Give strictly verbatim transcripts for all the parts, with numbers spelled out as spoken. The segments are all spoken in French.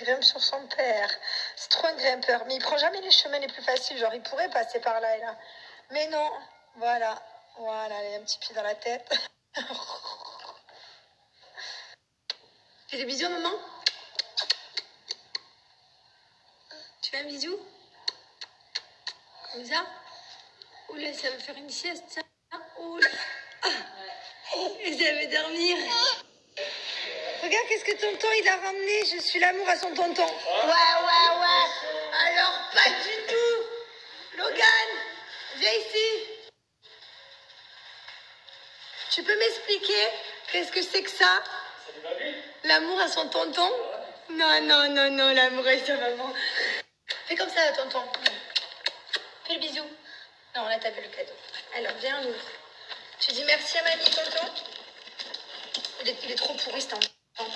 grimpe sur son père. C'est trop un grimpeur. Mais il prend jamais les chemins les plus faciles. Genre, il pourrait passer par là et là. Mais non. Voilà. Voilà, il a un petit pied dans la tête. Fais des bisous, maman? Tu veux un bisou? Comme ça? Oula, ça va faire une sieste, ça. Oula. Et ça va dormir. Regarde, qu'est-ce que tonton, il a ramené. Je suis l'amour à son tonton. Ouais, ouais, ouais. Alors, pas du tout. Logan, viens ici. Tu peux m'expliquer qu'est-ce que c'est que ça? L'amour à son tonton? Non, non, non, non, l'amour à sa maman. Fais comme ça, tonton. Fais le bisou. Non, là, t'as vu le cadeau. Alors, viens, on ouvre. Tu dis merci à mamie, tonton? Il est, il est trop pourri, cet enfant.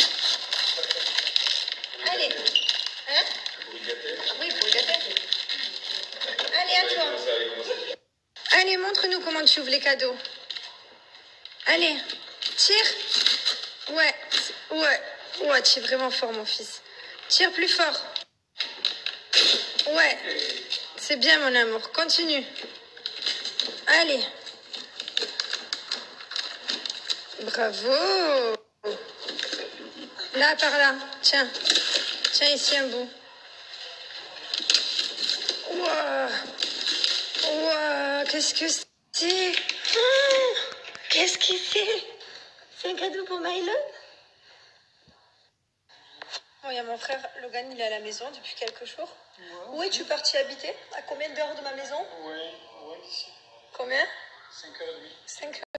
Allez. Hein? Oui, pour le gâter. Allez, à toi. Allez, montre-nous comment tu ouvres les cadeaux. Allez, tire. Ouais, ouais. Ouais, tu es vraiment fort, mon fils. Tire plus fort. Ouais. C'est bien, mon amour. Continue. Allez. Bravo. Là, par là. Tiens. Tiens, ici, un bout. Ouah. Ouah. Qu'est-ce que c'est? Oh, qu'est-ce que c'est? C'est un cadeau pour Mylon? Bon, il y a mon frère Logan, il est à la maison depuis quelques jours. Ouais, où es-tu parti habiter? À combien d'heures de ma maison? Oui, oui, ici. Combien? cinq heures trente. cinq heures.